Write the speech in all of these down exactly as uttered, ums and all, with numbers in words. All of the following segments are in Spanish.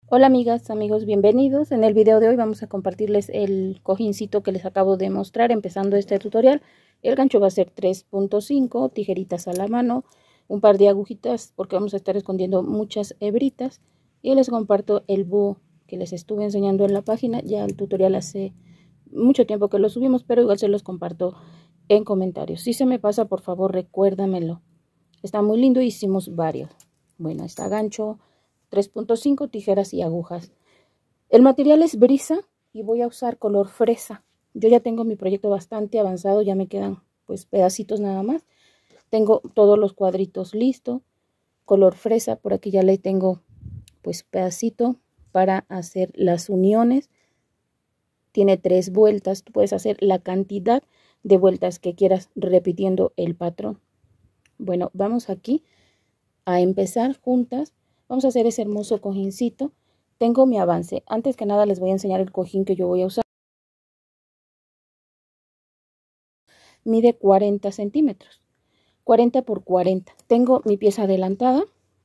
Hola amigas, amigos, bienvenidos. En el video de hoy vamos a compartirles el cojincito que les acabo de mostrar empezando este tutorial. El gancho va a ser tres punto cinco, tijeritas a la mano, un par de agujitas porque vamos a estar escondiendo muchas hebritas. Y les comparto el búho que les estuve enseñando en la página. Ya el tutorial hace mucho tiempo que lo subimos, pero igual se los comparto en comentarios. Si se me pasa, por favor, recuérdamelo. Está muy lindo, hicimos varios. Bueno, está gancho tres punto cinco, tijeras y agujas. El material es brisa y voy a usar color fresa. Yo ya tengo mi proyecto bastante avanzado, ya me quedan pues pedacitos nada más. Tengo todos los cuadritos listos, color fresa. Por aquí ya le tengo pues pedacito para hacer las uniones. Tiene tres vueltas, tú puedes hacer la cantidad de vueltas que quieras repitiendo el patrón. Bueno, vamos aquí a empezar juntas. Vamos a hacer ese hermoso cojincito. Tengo mi avance. Antes que nada les voy a enseñar el cojín que yo voy a usar. Mide cuarenta centímetros. cuarenta por cuarenta. Tengo mi pieza adelantada.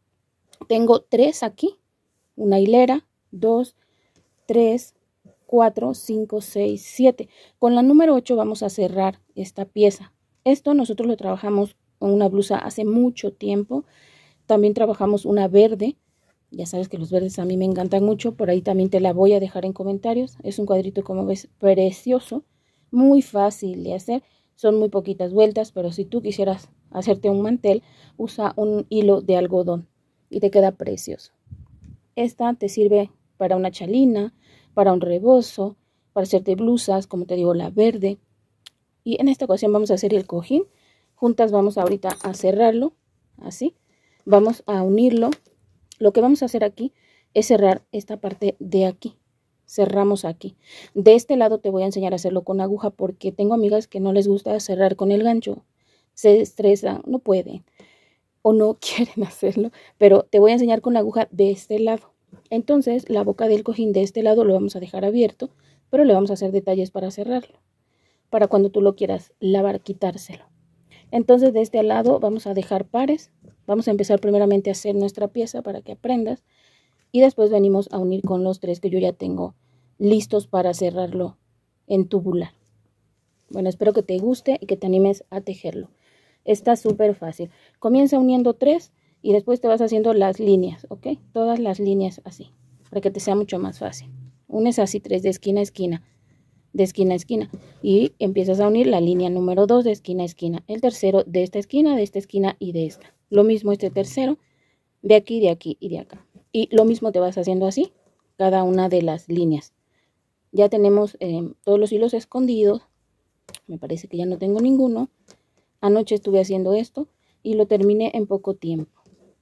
Tengo tres aquí. Una hilera, dos, tres, cuatro, cinco, seis, siete. Con la número ocho vamos a cerrar esta pieza. Esto nosotros lo trabajamos con una blusa hace mucho tiempo. También trabajamos una verde. Ya sabes que los verdes a mí me encantan mucho. Por ahí también te la voy a dejar en comentarios. Es un cuadrito, como ves, precioso. Muy fácil de hacer. Son muy poquitas vueltas, pero si tú quisieras hacerte un mantel, usa un hilo de algodón y te queda precioso. Esta te sirve para una chalina, para un rebozo, para hacerte blusas, como te digo, la verde. Y en esta ocasión vamos a hacer el cojín. Juntas vamos ahorita a cerrarlo, así. Vamos a unirlo. Lo que vamos a hacer aquí es cerrar esta parte de aquí. Cerramos aquí. De este lado te voy a enseñar a hacerlo con aguja porque tengo amigas que no les gusta cerrar con el gancho. Se estresan, no pueden o no quieren hacerlo, pero te voy a enseñar con la aguja de este lado. Entonces la boca del cojín de este lado lo vamos a dejar abierto, pero le vamos a hacer detalles para cerrarlo. Para cuando tú lo quieras lavar, quitárselo. Entonces de este lado vamos a dejar pares. Vamos a empezar primeramente a hacer nuestra pieza para que aprendas. Y después venimos a unir con los tres que yo ya tengo listos para cerrarlo en tubular. Bueno, espero que te guste y que te animes a tejerlo. Está súper fácil. Comienza uniendo tres y después te vas haciendo las líneas, ¿ok? Todas las líneas así, para que te sea mucho más fácil. Unes así tres de esquina a esquina, de esquina a esquina. Y empiezas a unir la línea número dos de esquina a esquina. El tercero de esta esquina, de esta esquina y de esta. Lo mismo este tercero, de aquí, de aquí y de acá. Y lo mismo te vas haciendo así, cada una de las líneas. Ya tenemos eh, todos los hilos escondidos. Me parece que ya no tengo ninguno. Anoche estuve haciendo esto y lo terminé en poco tiempo.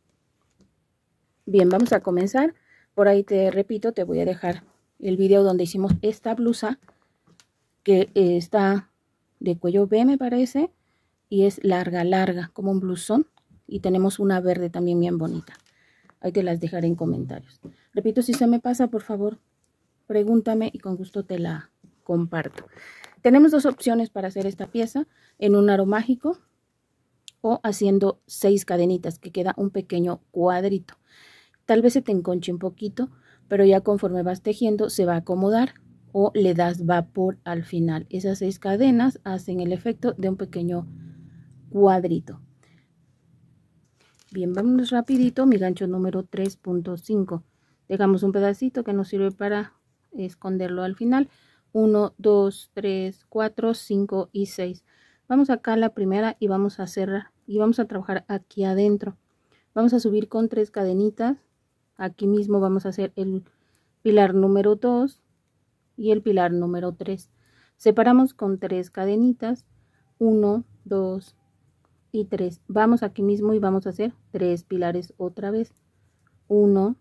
Bien, vamos a comenzar. Por ahí te repito, te voy a dejar el video donde hicimos esta blusa, que eh, está de cuello V, me parece, y es larga, larga, como un blusón. Y tenemos una verde también bien bonita. Ahí te las dejaré en comentarios. Repito, si se me pasa, por favor, pregúntame y con gusto te la comparto. Tenemos dos opciones para hacer esta pieza, en un aro mágico o haciendo seis cadenitas, que queda un pequeño cuadrito. Tal vez se te enconche un poquito, pero ya conforme vas tejiendo se va a acomodar, o le das vapor al final. Esas seis cadenas hacen el efecto de un pequeño cuadrito. Bien, vámonos rapidito. Mi gancho número tres punto cinco. Dejamos un pedacito que nos sirve para esconderlo al final. uno, dos, tres, cuatro, cinco y seis. Vamos acá a la primera y vamos a cerrar. Y vamos a trabajar aquí adentro. Vamos a subir con tres cadenitas. Aquí mismo vamos a hacer el pilar número dos y el pilar número tres. Separamos con tres cadenitas. uno, dos, y tres. Vamos aquí mismo y vamos a hacer tres pilares otra vez. uno,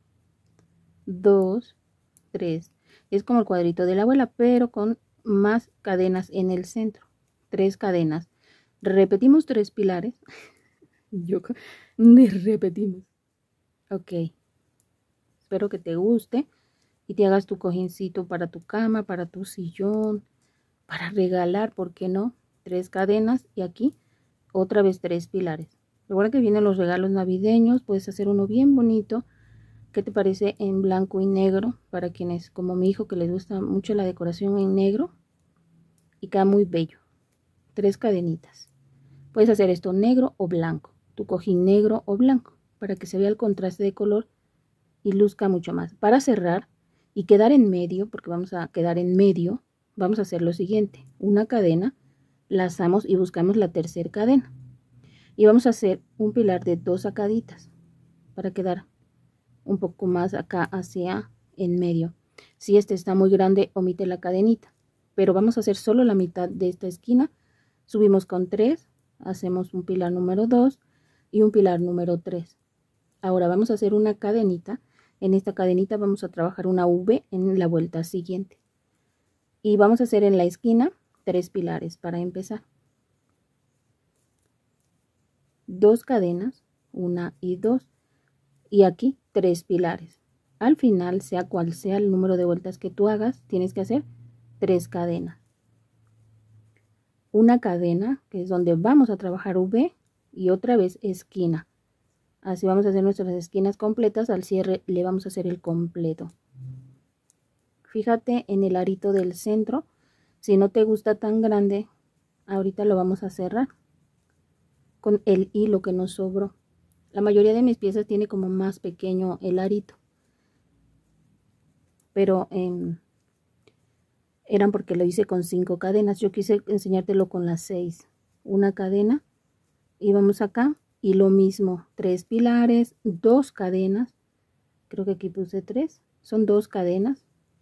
dos, tres. Es como el cuadrito de la abuela, pero con más cadenas en el centro. Tres cadenas. Repetimos tres pilares. Yo repetimos. Ok. Espero que te guste y te hagas tu cojincito para tu cama, para tu sillón, para regalar, ¿por qué no? Tres cadenas y aquí otra vez tres pilares. Recuerda que vienen los regalos navideños, puedes hacer uno bien bonito ¿Qué te parece en blanco y negro? Para quienes, como mi hijo, que les gusta mucho la decoración en negro. Y queda muy bello. Tres cadenitas. Puedes hacer esto negro o blanco. Tu cojín negro o blanco. Para que se vea el contraste de color y luzca mucho más. Para cerrar y quedar en medio, porque vamos a quedar en medio, vamos a hacer lo siguiente. Una cadena, lazamos y buscamos la tercera cadena. Y vamos a hacer un pilar de dos sacaditas. Para quedar un poco más acá hacia en medio. Si este está muy grande, omite la cadenita, pero vamos a hacer solo la mitad de esta esquina. Subimos con tres, hacemos un pilar número dos y un pilar número tres. Ahora vamos a hacer una cadenita. En esta cadenita vamos a trabajar una V en la vuelta siguiente y vamos a hacer en la esquina tres pilares. Para empezar, dos cadenas, una y dos, y aquí tres pilares. Al final, sea cual sea el número de vueltas que tú hagas, tienes que hacer tres cadenas. Una cadena, que es donde vamos a trabajar V, y otra vez esquina. Así vamos a hacer nuestras esquinas completas. Al cierre le vamos a hacer el completo. Fíjate en el arito del centro. Si no te gusta tan grande, ahorita lo vamos a cerrar con el hilo que nos sobró. La mayoría de mis piezas tiene como más pequeño el arito, pero eh, eran porque lo hice con cinco cadenas. Yo quise enseñártelo con las seis. Una cadena y vamos acá y lo mismo, tres pilares, dos cadenas. Creo que aquí puse tres, son dos cadenas,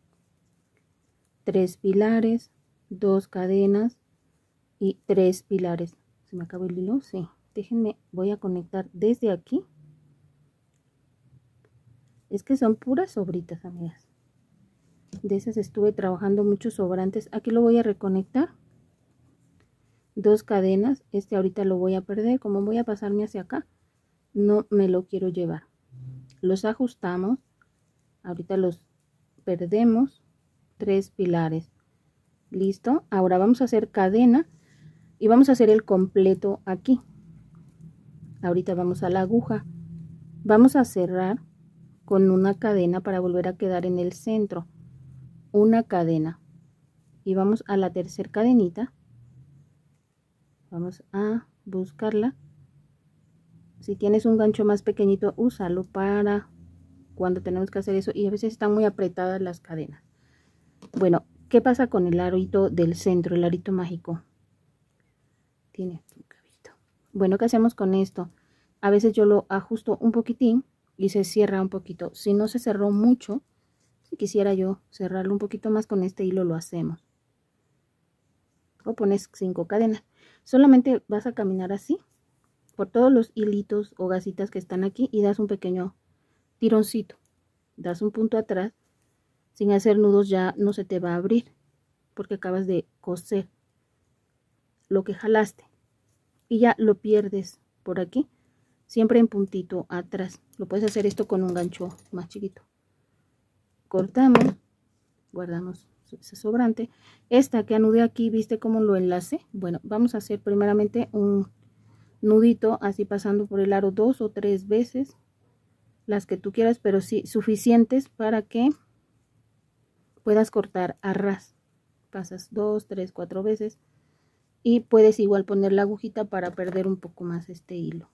tres pilares, dos cadenas y tres pilares. ¿Se me acabó el hilo? Sí. Déjenme, voy a conectar desde aquí. Es que son puras sobritas, amigas. De esas estuve trabajando muchos sobrantes. Aquí lo voy a reconectar. Dos cadenas. Este ahorita lo voy a perder. Como voy a pasarme hacia acá, no me lo quiero llevar. Los ajustamos. Ahorita los perdemos. Tres pilares. Listo. Ahora vamos a hacer cadena y vamos a hacer el completo aquí. Ahorita vamos a la aguja. Vamos a cerrar con una cadena para volver a quedar en el centro. Una cadena. Y vamos a la tercera cadenita. Vamos a buscarla. Si tienes un gancho más pequeñito, úsalo para cuando tenemos que hacer eso. Y a veces están muy apretadas las cadenas. Bueno, ¿qué pasa con el arito del centro? El arito mágico. Tiene un cabito. Bueno, ¿qué hacemos con esto? A veces yo lo ajusto un poquitín y se cierra un poquito. Si no se cerró mucho, si quisiera yo cerrarlo un poquito más con este hilo, lo hacemos. O pones cinco cadenas. Solamente vas a caminar así por todos los hilitos o gasitas que están aquí y das un pequeño tironcito. Das un punto atrás. Sin hacer nudos ya no se te va a abrir porque acabas de coser lo que jalaste. Y ya lo pierdes por aquí. Siempre en puntito atrás. Lo puedes hacer esto con un gancho más chiquito. Cortamos, guardamos ese sobrante. Esta que anudé aquí, ¿viste cómo lo enlace? Bueno, vamos a hacer primeramente un nudito así pasando por el aro dos o tres veces, las que tú quieras, pero sí suficientes para que puedas cortar a ras. Pasas dos, tres, cuatro veces y puedes igual poner la agujita para perder un poco más este hilo.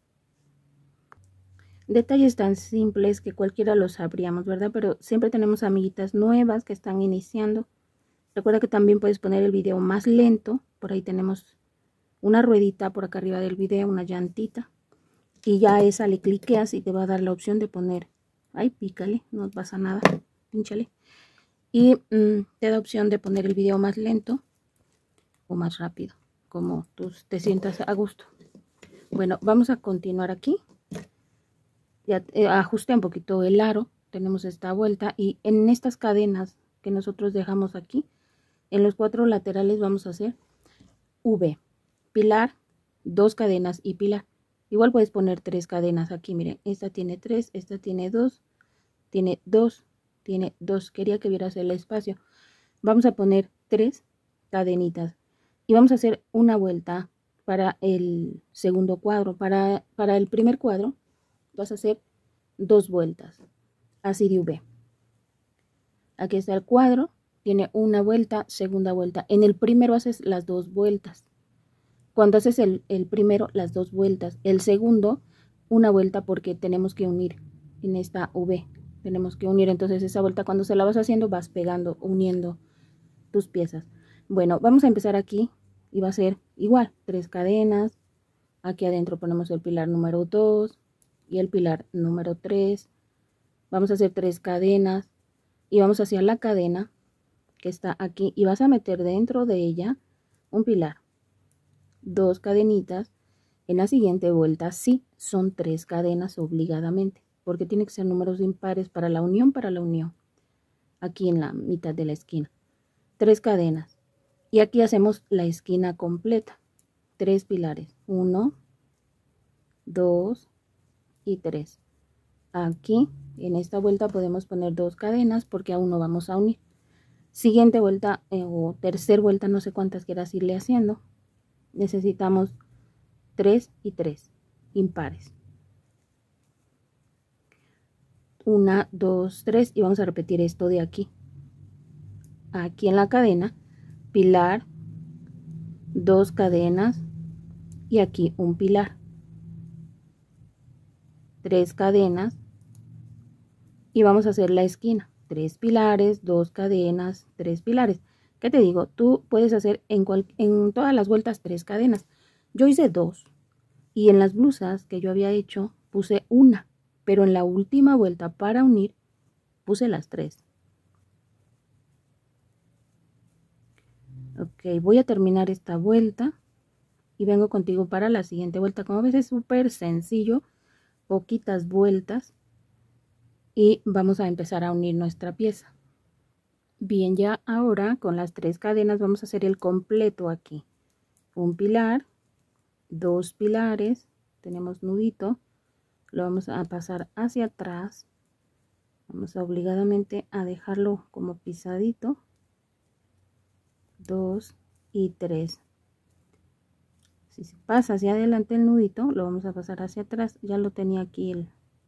Detalles tan simples que cualquiera los sabríamos, ¿verdad? Pero siempre tenemos amiguitas nuevas que están iniciando. Recuerda que también puedes poner el video más lento. Por ahí tenemos una ruedita por acá arriba del video, una llantita. Y ya a esa le cliqueas y te va a dar la opción de poner. Ay, pícale, no pasa nada. Pínchale. Y mmm, te da opción de poner el video más lento o más rápido, como tú te sientas a gusto. Bueno, vamos a continuar aquí. Ya eh, ajusté un poquito el aro, tenemos esta vuelta y en estas cadenas que nosotros dejamos aquí, en los cuatro laterales vamos a hacer V, pilar, dos cadenas y pilar. Igual puedes poner tres cadenas aquí, miren, esta tiene tres, esta tiene dos, tiene dos, tiene dos. Quería que vieras el espacio. Vamos a poner tres cadenitas y vamos a hacer una vuelta para el segundo cuadro. Para, para el primer cuadro vas a hacer dos vueltas. así de V. Aquí está el cuadro, tiene una vuelta, segunda vuelta. En el primero haces las dos vueltas. Cuando haces el, el primero, las dos vueltas. El segundo, una vuelta porque tenemos que unir en esta V. Tenemos que unir, entonces esa vuelta cuando se la vas haciendo vas pegando, uniendo tus piezas. Bueno, vamos a empezar aquí y va a ser igual, tres cadenas. Aquí adentro ponemos el pilar número dos y el pilar número tres. Vamos a hacer tres cadenas y vamos hacia la cadena que está aquí y vas a meter dentro de ella un pilar, dos cadenitas. En la siguiente vuelta sí son tres cadenas obligadamente, porque tiene que ser números impares para la unión, para la unión. Aquí en la mitad de la esquina, tres cadenas. Y aquí hacemos la esquina completa, tres pilares, uno, dos y tres. Aquí en esta vuelta podemos poner dos cadenas porque aún no vamos a unir. Siguiente vuelta eh, o tercer vuelta, no sé cuántas quieras irle haciendo, necesitamos tres y tres impares. Una, dos, tres y vamos a repetir esto de aquí. Aquí en la cadena, pilar, dos cadenas y aquí un pilar. Tres cadenas y vamos a hacer la esquina. Tres pilares, dos cadenas, tres pilares. ¿Qué te digo? Tú puedes hacer en, cual, en todas las vueltas tres cadenas. Yo hice dos y en las blusas que yo había hecho puse una, pero en la última vuelta para unir puse las tres. Ok, voy a terminar esta vuelta y vengo contigo para la siguiente vuelta. Como ves es súper sencillo, poquitas vueltas y vamos a empezar a unir nuestra pieza. Bien, ya ahora con las tres cadenas vamos a hacer el completo aquí. Un pilar, dos pilares, tenemos nudito, lo vamos a pasar hacia atrás. Vamos a obligadamente a dejarlo como pisadito. Dos y tres. Si se pasa hacia adelante el nudito, lo vamos a pasar hacia atrás. Ya lo tenía aquí el,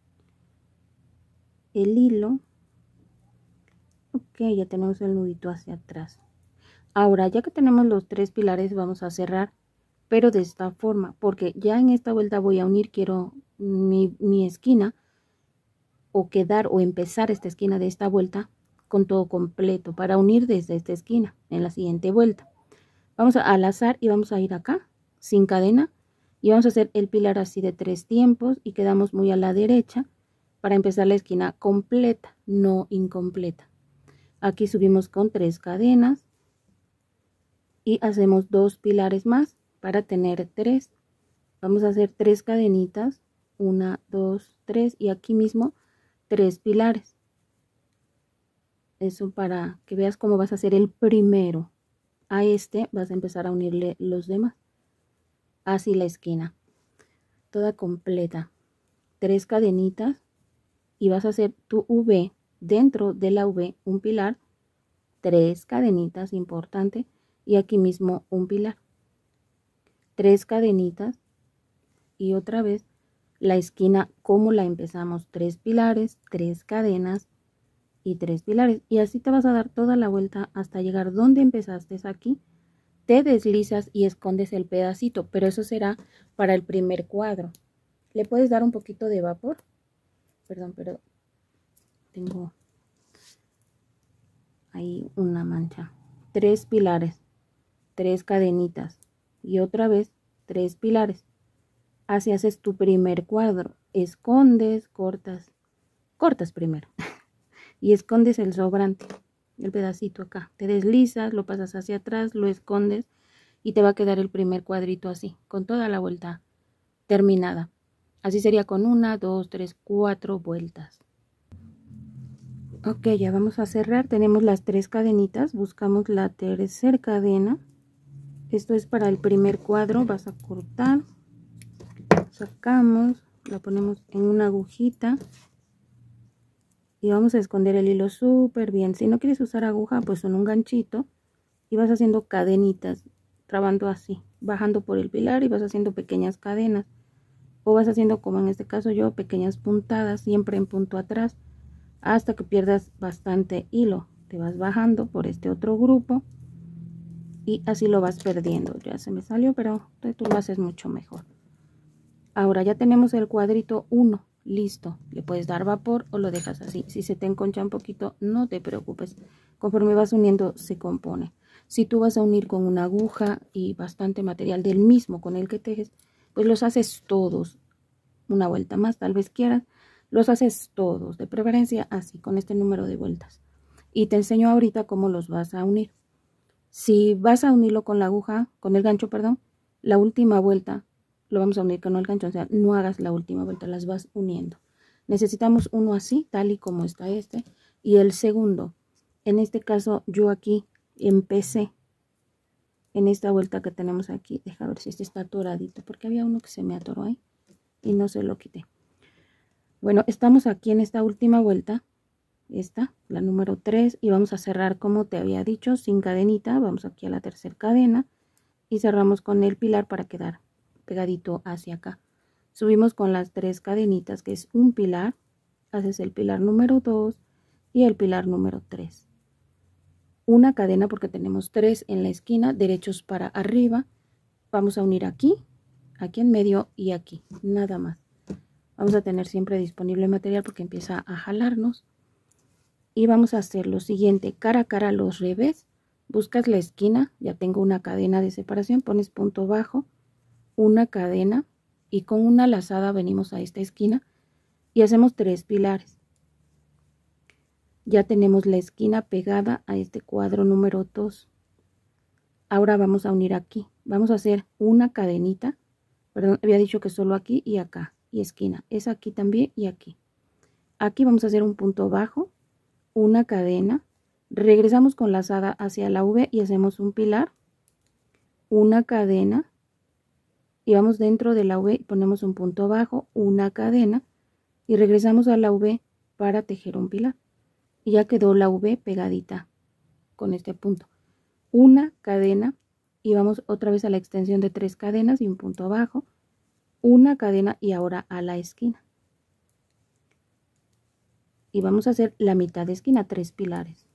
el hilo. Ok, ya tenemos el nudito hacia atrás. Ahora, ya que tenemos los tres pilares, vamos a cerrar, pero de esta forma, porque ya en esta vuelta voy a unir, quiero mi, mi esquina, o quedar o empezar esta esquina de esta vuelta con todo completo, para unir desde esta esquina en la siguiente vuelta. Vamos a, al azar y vamos a ir acá, sin cadena, y vamos a hacer el pilar así de tres tiempos, y quedamos muy a la derecha, para empezar la esquina completa, no incompleta. Aquí subimos con tres cadenas y hacemos dos pilares más para tener tres. Vamos a hacer tres cadenitas, una, dos, tres, y aquí mismo tres pilares. Eso para que veas cómo vas a hacer el primero. A este vas a empezar a unirle los demás. Así la esquina, toda completa. Tres cadenitas y vas a hacer tu V. Dentro de la V un pilar, tres cadenitas, importante, y aquí mismo un pilar, tres cadenitas y otra vez la esquina como la empezamos, tres pilares, tres cadenas y tres pilares, y así te vas a dar toda la vuelta hasta llegar donde empezaste. Aquí te deslizas y escondes el pedacito, pero eso será para el primer cuadro. Le puedes dar un poquito de vapor, perdón, pero tengo ahí una mancha. Tres pilares, tres cadenitas y otra vez tres pilares. Así haces tu primer cuadro. Escondes, cortas, cortas primero y escondes el sobrante, el pedacito acá. Te deslizas, lo pasas hacia atrás, lo escondes y te va a quedar el primer cuadrito así, con toda la vuelta terminada. Así sería con una, dos, tres, cuatro vueltas. Ok, ya vamos a cerrar. Tenemos las tres cadenitas, buscamos la tercera cadena. Esto es para el primer cuadro. Vas a cortar, sacamos, la ponemos en una agujita y vamos a esconder el hilo súper bien. Si no quieres usar aguja, pues con un ganchito, y vas haciendo cadenitas, trabando así, bajando por el pilar, y vas haciendo pequeñas cadenas, o vas haciendo como en este caso yo, pequeñas puntadas, siempre en punto atrás, hasta que pierdas bastante hilo. Te vas bajando por este otro grupo y así lo vas perdiendo. Ya se me salió, pero tú lo haces mucho mejor. Ahora ya tenemos el cuadrito uno listo. Le puedes dar vapor o lo dejas así. Si se te enconcha un poquito, no te preocupes. Conforme vas uniendo, se compone. Si tú vas a unir con una aguja y bastante material del mismo con el que tejes, pues los haces todos. Una vuelta más, tal vez quieras. Los haces todos, de preferencia así, con este número de vueltas. Y te enseño ahorita cómo los vas a unir. Si vas a unirlo con la aguja, con el gancho, perdón, la última vuelta lo vamos a unir con el gancho, o sea, no hagas la última vuelta, las vas uniendo. Necesitamos uno así, tal y como está este, y el segundo. En este caso, yo aquí empecé en esta vuelta que tenemos aquí. Deja ver si este está atoradito, porque había uno que se me atoró ahí y no se lo quité. Bueno, estamos aquí en esta última vuelta, esta, la número tres, y vamos a cerrar como te había dicho, sin cadenita. Vamos aquí a la tercera cadena y cerramos con el pilar para quedar pegadito hacia acá. Subimos con las tres cadenitas, que es un pilar, haces el pilar número dos y el pilar número tres. Una cadena porque tenemos tres en la esquina, derechos para arriba. Vamos a unir aquí, aquí en medio y aquí, nada más. Vamos a tener siempre disponible material porque empieza a jalarnos. Y vamos a hacer lo siguiente, cara a cara los revés. Buscas la esquina, ya tengo una cadena de separación, pones punto bajo, una cadena y con una lazada venimos a esta esquina y hacemos tres pilares. Ya tenemos la esquina pegada a este cuadro número dos. Ahora vamos a unir aquí, vamos a hacer una cadenita, perdón, había dicho que solo aquí y acá, y esquina, es aquí también y aquí. Aquí vamos a hacer un punto bajo, una cadena, regresamos con lazada hacia la V y hacemos un pilar, una cadena, y vamos dentro de la V y ponemos un punto bajo, una cadena, y regresamos a la V para tejer un pilar. Y ya quedó la V pegadita con este punto. Una cadena y vamos otra vez a la extensión de tres cadenas y un punto bajo, una cadena y ahora a la esquina. Y vamos a hacer la mitad de esquina, tres pilares.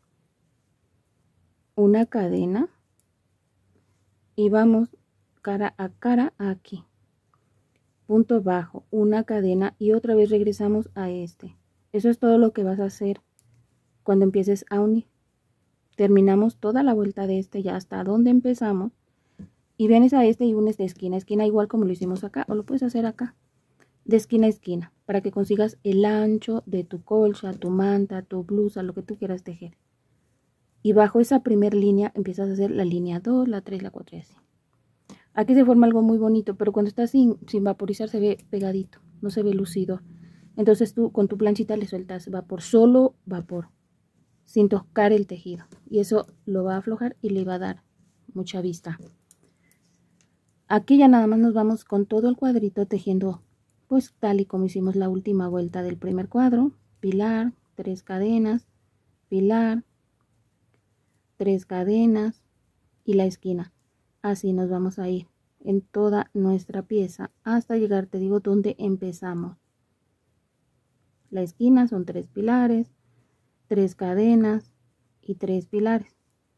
Una cadena y vamos cara a cara aquí. Punto bajo, una cadena y otra vez regresamos a este. Eso es todo lo que vas a hacer cuando empieces a unir. Terminamos toda la vuelta de este ya hasta donde empezamos y vienes a este y unes de esquina a esquina igual como lo hicimos acá, o lo puedes hacer acá, de esquina a esquina, para que consigas el ancho de tu colcha, tu manta, tu blusa, lo que tú quieras tejer. Y bajo esa primera línea empiezas a hacer la línea dos, la tres, la cuatro y así. Aquí se forma algo muy bonito, pero cuando está sin, sin vaporizar se ve pegadito, no se ve lucido. Entonces tú con tu planchita le sueltas vapor, solo vapor, sin tocar el tejido. Y eso lo va a aflojar y le va a dar mucha vista. Aquí ya nada más nos vamos con todo el cuadrito tejiendo, pues tal y como hicimos la última vuelta del primer cuadro. Pilar, tres cadenas, pilar, tres cadenas y la esquina. Así nos vamos a ir en toda nuestra pieza hasta llegar, te digo, donde empezamos. La esquina son tres pilares, tres cadenas y tres pilares.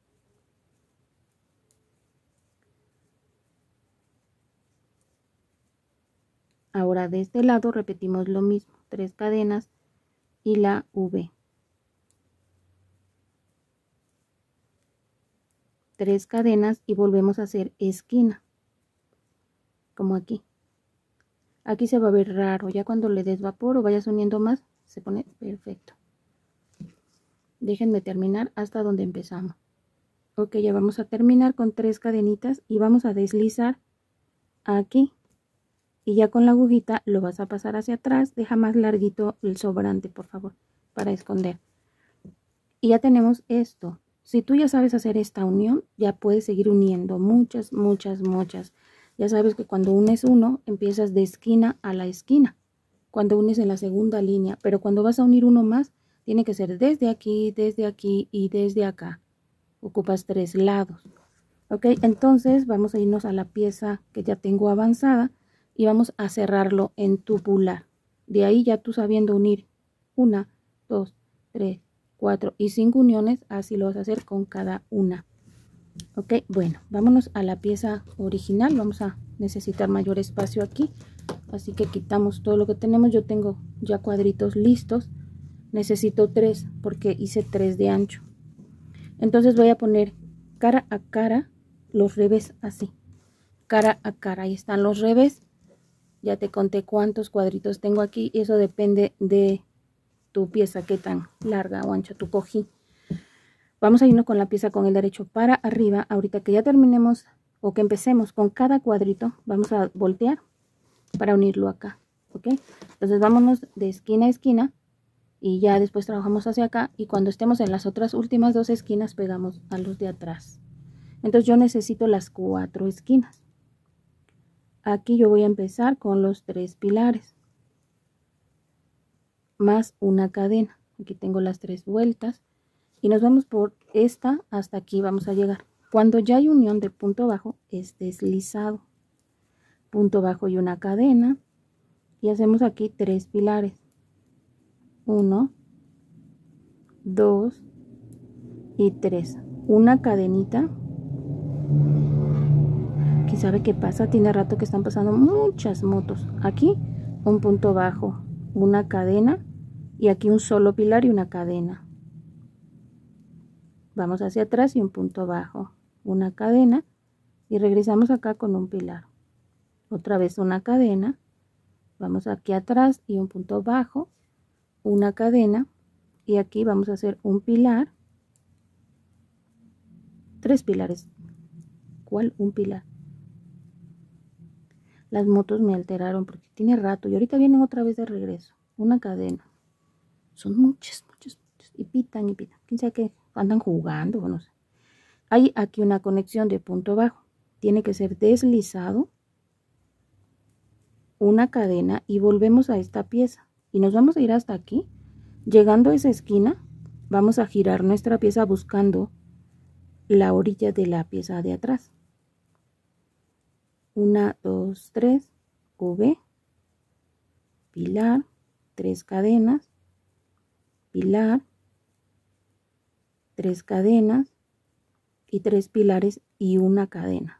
Ahora de este lado repetimos lo mismo, tres cadenas y la V. Tres cadenas y volvemos a hacer esquina, como aquí. Aquí se va a ver raro, ya cuando le des vapor o vayas uniendo más, se pone perfecto. Déjenme terminar hasta donde empezamos. Ok, ya vamos a terminar con tres cadenitas y vamos a deslizar aquí. Y ya con la agujita lo vas a pasar hacia atrás. Deja más larguito el sobrante, por favor, para esconder. Y ya tenemos esto. Si tú ya sabes hacer esta unión, ya puedes seguir uniendo muchas, muchas, muchas. Ya sabes que cuando unes uno, empiezas de esquina a la esquina. Cuando unes en la segunda línea. Pero cuando vas a unir uno más, tiene que ser desde aquí, desde aquí y desde acá. Ocupas tres lados. Ok, entonces vamos a irnos a la pieza que ya tengo avanzada. Y vamos a cerrarlo en tubular. De ahí ya tú sabiendo unir una, dos, tres, cuatro y cinco uniones. Así lo vas a hacer con cada una. Ok, bueno, vámonos a la pieza original. Vamos a necesitar mayor espacio aquí, así que quitamos todo lo que tenemos. Yo tengo ya cuadritos listos, necesito tres porque hice tres de ancho. Entonces voy a poner cara a cara los revés, así, cara a cara. Ahí están los revés. Ya te conté cuántos cuadritos tengo aquí, y eso depende de tu pieza, qué tan larga o ancha tu cojín. Vamos a irnos con la pieza con el derecho para arriba. Ahorita que ya terminemos o que empecemos con cada cuadrito, vamos a voltear para unirlo acá, ¿ok? Entonces vámonos de esquina a esquina y ya después trabajamos hacia acá, y cuando estemos en las otras últimas dos esquinas pegamos a los de atrás. Entonces yo necesito las cuatro esquinas. Aquí yo voy a empezar con los tres pilares más una cadena. Aquí tengo las tres vueltas. Y nos vamos por esta hasta aquí, vamos a llegar. Cuando ya hay unión de punto bajo, es deslizado. Punto bajo y una cadena. Y hacemos aquí tres pilares. Uno, dos y tres. Una cadenita. Aquí sabe qué pasa, tiene rato que están pasando muchas motos. Aquí un punto bajo, una cadena. Y aquí un solo pilar y una cadena. Vamos hacia atrás y un punto bajo, una cadena, y regresamos acá con un pilar. Otra vez una cadena, vamos aquí atrás y un punto bajo, una cadena, y aquí vamos a hacer un pilar, tres pilares. ¿Cuál? Un pilar. Las motos me alteraron porque tiene rato y ahorita vienen otra vez de regreso. Una cadena. Son muchas, muchas, muchas. Y pitan y pitan. ¿Quién sabe qué? Andan jugando o no sé. Hay aquí una conexión de punto bajo. Tiene que ser deslizado, una cadena, y volvemos a esta pieza. Y nos vamos a ir hasta aquí. Llegando a esa esquina, vamos a girar nuestra pieza buscando la orilla de la pieza de atrás. Una, dos, tres, V, pilar, tres cadenas, pilar, tres cadenas y tres pilares y una cadena.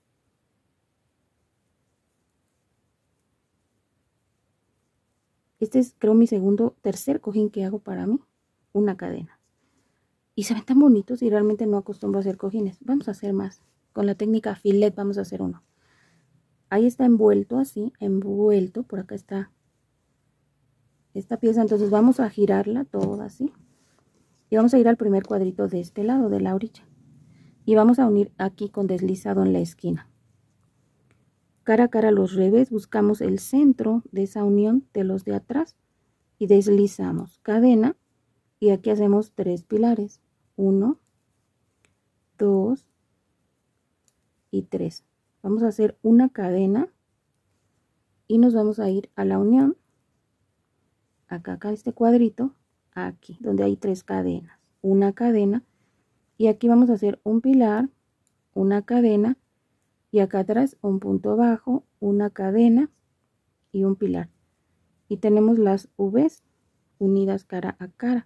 Este es, creo, mi segundo, tercer cojín que hago para mí, una cadena. Y se ven tan bonitos y realmente no acostumbro a hacer cojines. Vamos a hacer más. Con la técnica filet vamos a hacer uno. Ahí está envuelto así, envuelto. Por acá está esta pieza. Entonces vamos a girarla toda así. Y vamos a ir al primer cuadrito de este lado, de la orilla. Y vamos a unir aquí con deslizado en la esquina. Cara a cara los revés, buscamos el centro de esa unión de los de atrás y deslizamos cadena, y aquí hacemos tres pilares, uno, dos y tres. Vamos a hacer una cadena y nos vamos a ir a la unión, acá, acá este cuadrito, aquí donde hay tres cadenas, una cadena, y aquí vamos a hacer un pilar, una cadena, y acá atrás un punto bajo, una cadena y un pilar. Y tenemos las V's unidas cara a cara.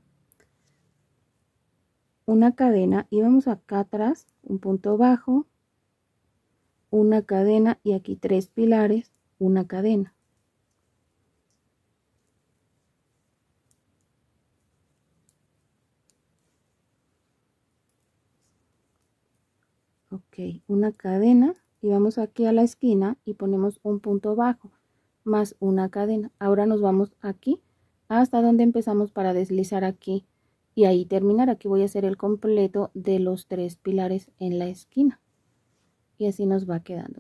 Una cadena y vamos acá atrás, un punto bajo, una cadena y aquí tres pilares, una cadena. Ok, una cadena. Y vamos aquí a la esquina y ponemos un punto bajo más una cadena. Ahora nos vamos aquí hasta donde empezamos para deslizar aquí y ahí terminar. Aquí voy a hacer el completo de los tres pilares en la esquina y así nos va quedando.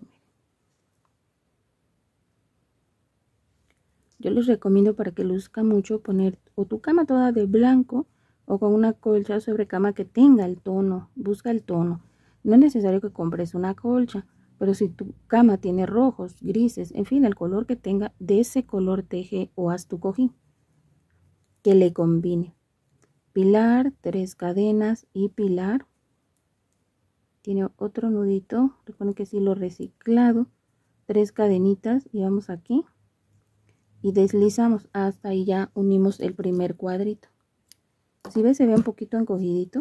Yo les recomiendo, para que luzca mucho, poner o tu cama toda de blanco o con una colcha sobre cama que tenga el tono. Busca el tono. No es necesario que compres una colcha. Pero si tu cama tiene rojos, grises, en fin, el color que tenga, de ese color teje o haz tu cojín que le combine. Pilar, tres cadenas y pilar. Tiene otro nudito, recuerden que sí lo reciclado. Tres cadenitas y vamos aquí. Y deslizamos hasta ahí, ya unimos el primer cuadrito. Si ves, se ve un poquito encogidito,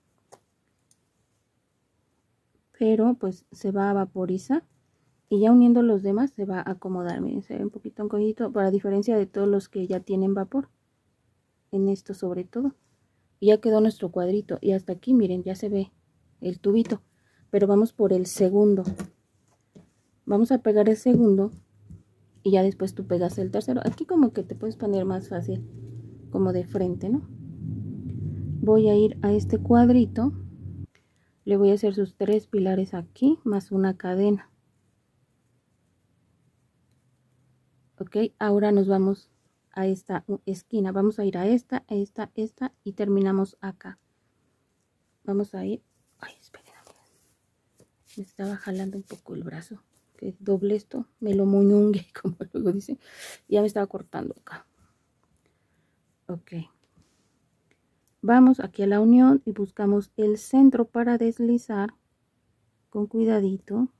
pero pues se va a vaporizar y ya uniendo los demás se va a acomodar. Miren, se ve un poquito encogidito, para diferencia de todos los que ya tienen vapor, en esto sobre todo. Y ya quedó nuestro cuadrito, y hasta aquí miren, ya se ve el tubito. Pero vamos por el segundo. Vamos a pegar el segundo y ya después tú pegas el tercero. Aquí como que te puedes poner más fácil, como de frente, ¿no? Voy a ir a este cuadrito, le voy a hacer sus tres pilares aquí, más una cadena. Ok, ahora nos vamos a esta esquina, vamos a ir a esta, a esta, esta y terminamos acá. Vamos a ir, ay, esperen, me estaba jalando un poco el brazo, que doble esto, me lo moñungue, como luego dice, ya me estaba cortando acá. Ok, vamos aquí a la unión y buscamos el centro para deslizar con cuidadito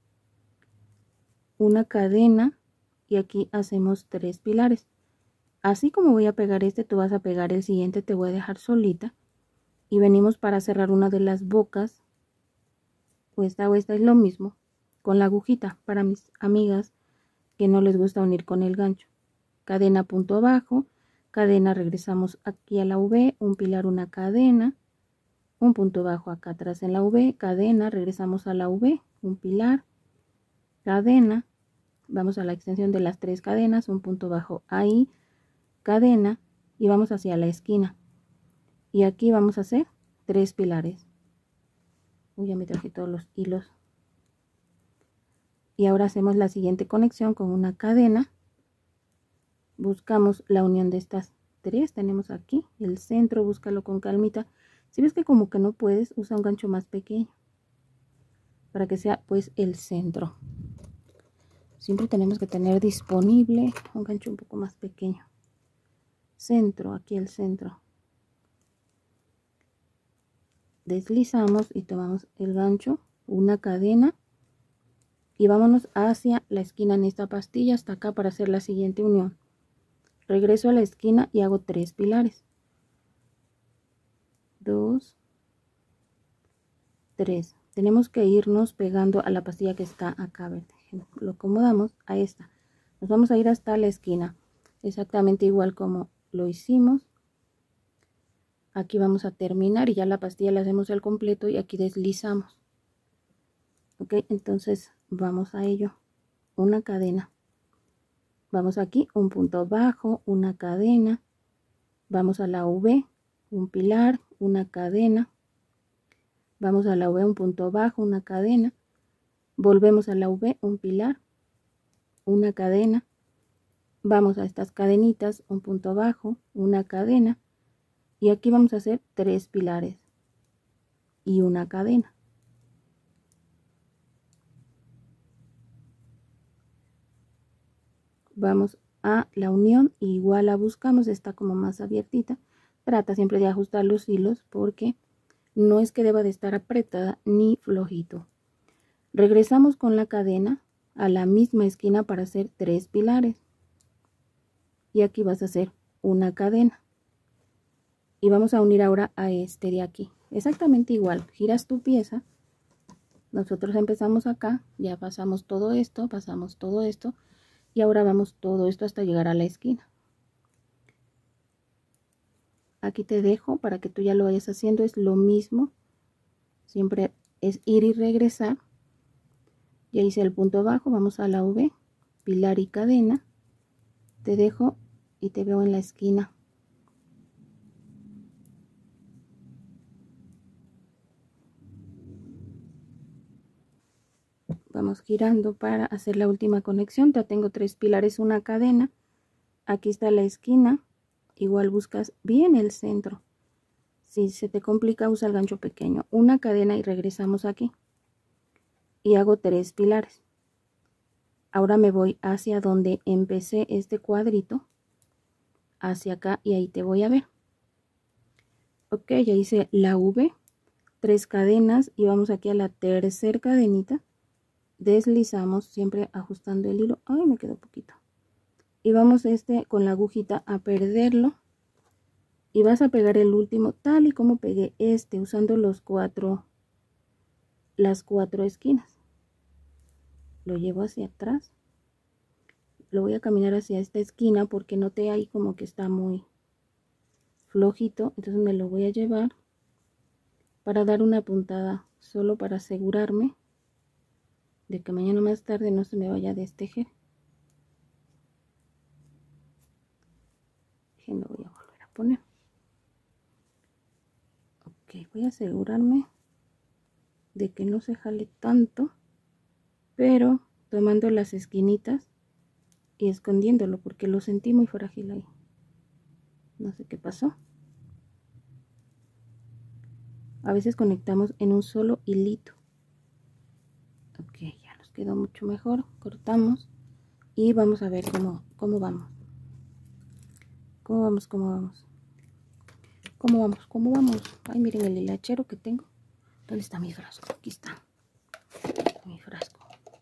una cadena, y aquí hacemos tres pilares. Así como voy a pegar este, tú vas a pegar el siguiente, te voy a dejar solita, y venimos para cerrar una de las bocas, o esta o esta es lo mismo, con la agujita, para mis amigas que no les gusta unir con el gancho. Cadena, punto bajo, cadena, regresamos aquí a la V, un pilar, una cadena, un punto bajo acá atrás en la V, cadena, regresamos a la V, un pilar, cadena, vamos a la extensión de las tres cadenas, un punto bajo ahí, cadena, y vamos hacia la esquina. Y aquí vamos a hacer tres pilares. Uy, ya me traje todos los hilos. Y ahora hacemos la siguiente conexión con una cadena. Buscamos la unión de estas tres, tenemos aquí el centro, búscalo con calmita. Si ves que como que no puedes, usa un gancho más pequeño para que sea pues el centro. Siempre tenemos que tener disponible un gancho un poco más pequeño. Centro, aquí el centro. Deslizamos y tomamos el gancho, una cadena, y vámonos hacia la esquina en esta pastilla hasta acá para hacer la siguiente unión. Regreso a la esquina y hago tres pilares. Dos, tres. Tenemos que irnos pegando a la pastilla que está acá. A ver, lo acomodamos a esta. Nos vamos a ir hasta la esquina, exactamente igual como lo hicimos. Aquí vamos a terminar y ya la pastilla la hacemos al completo y aquí deslizamos. Ok, entonces vamos a ello. Una cadena. Vamos aquí, un punto bajo, una cadena. Vamos a la V, un pilar, una cadena. Vamos a la V, un punto bajo, una cadena. Volvemos a la V, un pilar, una cadena. Vamos a estas cadenitas, un punto bajo, una cadena. Y aquí vamos a hacer tres pilares y una cadena. Vamos a la unión, igual la buscamos, está como más abiertita. Trata siempre de ajustar los hilos porque no es que deba de estar apretada ni flojito. Regresamos con la cadena a la misma esquina para hacer tres pilares. Y aquí vas a hacer una cadena. Y vamos a unir ahora a este de aquí. Exactamente igual, giras tu pieza. Nosotros empezamos acá, ya pasamos todo esto, pasamos todo esto. Y ahora vamos todo esto hasta llegar a la esquina. Aquí te dejo para que tú ya lo vayas haciendo, es lo mismo. Siempre es ir y regresar. Ya hice el punto bajo, vamos a la V, pilar y cadena. Te dejo y te veo en la esquina. Vamos girando para hacer la última conexión. Ya tengo tres pilares, una cadena. Aquí está la esquina. Igual buscas bien el centro. Si se te complica, usa el gancho pequeño. Una cadena y regresamos aquí. Y hago tres pilares. Ahora me voy hacia donde empecé este cuadrito. Hacia acá y ahí te voy a ver. Ok, ya hice la V. Tres cadenas y vamos aquí a la tercera cadenita. Deslizamos siempre ajustando el hilo. Ay, me quedó poquito. Y vamos este con la agujita a perderlo y vas a pegar el último tal y como pegué este, usando los cuatro, las cuatro esquinas. Lo llevo hacia atrás, lo voy a caminar hacia esta esquina porque noté ahí como que está muy flojito, entonces me lo voy a llevar para dar una puntada, solo para asegurarme de que mañana más tarde no se me vaya a destejer. Lo voy a volver a poner. Ok, voy a asegurarme de que no se jale tanto, pero tomando las esquinitas y escondiéndolo porque lo sentí muy frágil ahí. No sé qué pasó. A veces conectamos en un solo hilito. Ok, ya nos quedó mucho mejor. Cortamos y vamos a ver cómo, cómo vamos. ¿Cómo vamos? ¿Cómo vamos? ¿Cómo vamos? ¿Cómo vamos? Ay, miren el hilachero que tengo. ¿Dónde está mi frasco? Aquí está. Mi frasco.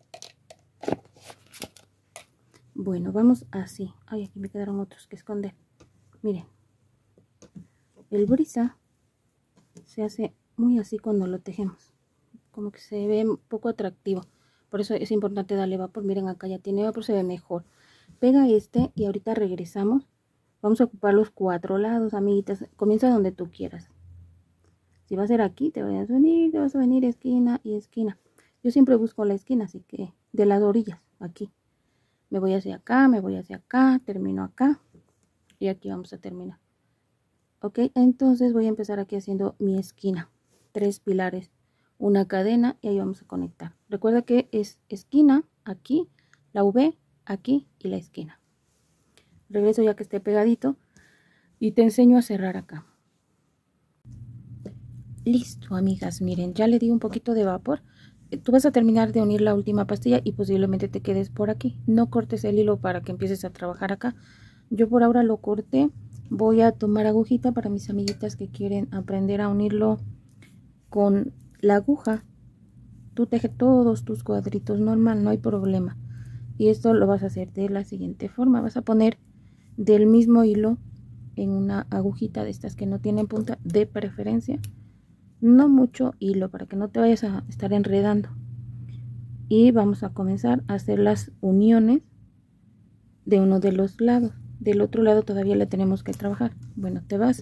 Bueno, vamos así. Ay, aquí me quedaron otros que esconder. Miren. El brisa se hace muy así cuando lo tejemos. Como que se ve un poco atractivo. Por eso es importante darle vapor. Miren, acá ya tiene vapor, se ve mejor. Pega este y ahorita regresamos. Vamos a ocupar los cuatro lados, amiguitas. Comienza donde tú quieras. Si va a ser aquí, te vas a venir, te vas a venir esquina y esquina. Yo siempre busco la esquina, así que de las orillas, aquí. Me voy hacia acá, me voy hacia acá, termino acá. Y aquí vamos a terminar. Ok, entonces voy a empezar aquí haciendo mi esquina. Tres pilares, una cadena y ahí vamos a conectar. Recuerda que es esquina, aquí, la V, aquí y la esquina. Regreso ya que esté pegadito y te enseño a cerrar acá. Listo, amigas, miren, ya le di un poquito de vapor. Tú vas a terminar de unir la última pastilla y posiblemente te quedes por aquí. No cortes el hilo para que empieces a trabajar acá. Yo por ahora lo corté. Voy a tomar agujita para mis amiguitas que quieren aprender a unirlo con la aguja. Tú teje todos tus cuadritos normal, no hay problema. Y esto lo vas a hacer de la siguiente forma. Vas a poner del mismo hilo en una agujita de estas que no tienen punta, de preferencia. No mucho hilo para que no te vayas a estar enredando. Y vamos a comenzar a hacer las uniones de uno de los lados. Del otro lado todavía le tenemos que trabajar. Bueno, te vas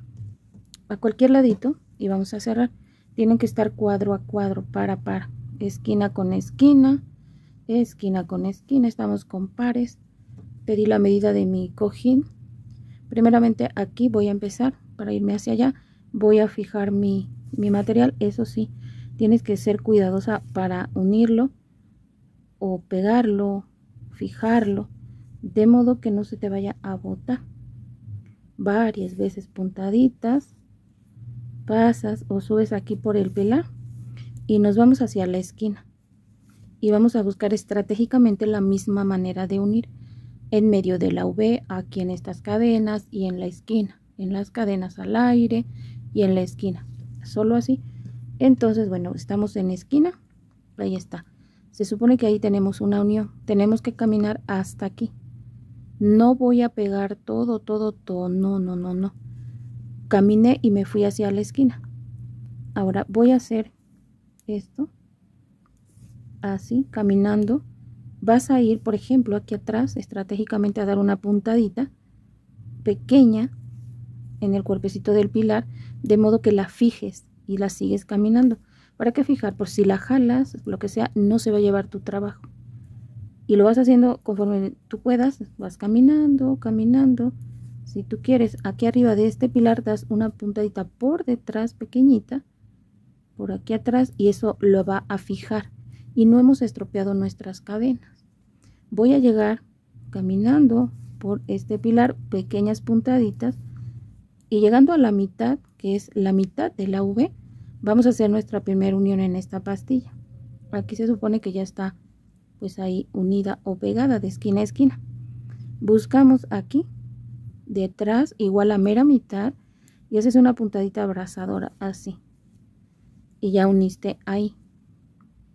a cualquier ladito y vamos a cerrar. Tienen que estar cuadro a cuadro, para para, esquina con esquina, esquina con esquina. Estamos con pares. Pedí la medida de mi cojín. Primeramente aquí voy a empezar para irme hacia allá. Voy a fijar mi, mi material. Eso sí, tienes que ser cuidadosa para unirlo o pegarlo, fijarlo, de modo que no se te vaya a botar. Varias veces puntaditas, pasas o subes aquí por el pilar y nos vamos hacia la esquina. Y vamos a buscar estratégicamente la misma manera de unir en medio de la V, aquí en estas cadenas y en la esquina, en las cadenas al aire y en la esquina, solo así. Entonces, bueno, estamos en esquina, ahí está. Se supone que ahí tenemos una unión, tenemos que caminar hasta aquí. No voy a pegar todo, todo, todo, no, no, no, no. Caminé y me fui hacia la esquina. Ahora voy a hacer esto, así, caminando. Vas a ir, por ejemplo, aquí atrás, estratégicamente a dar una puntadita pequeña en el cuerpecito del pilar, de modo que la fijes y la sigues caminando. ¿Para qué fijar? Por si la jalas, lo que sea, no se va a llevar tu trabajo. Y lo vas haciendo conforme tú puedas, vas caminando, caminando. Si tú quieres, aquí arriba de este pilar das una puntadita por detrás pequeñita, por aquí atrás, y eso lo va a fijar. Y no hemos estropeado nuestras cadenas. Voy a llegar caminando por este pilar, pequeñas puntaditas, y llegando a la mitad, que es la mitad de la V, vamos a hacer nuestra primera unión en esta pastilla. Aquí se supone que ya está pues ahí unida o pegada de esquina a esquina. Buscamos aquí detrás igual a mera mitad y haces una puntadita abrazadora así y ya uniste ahí.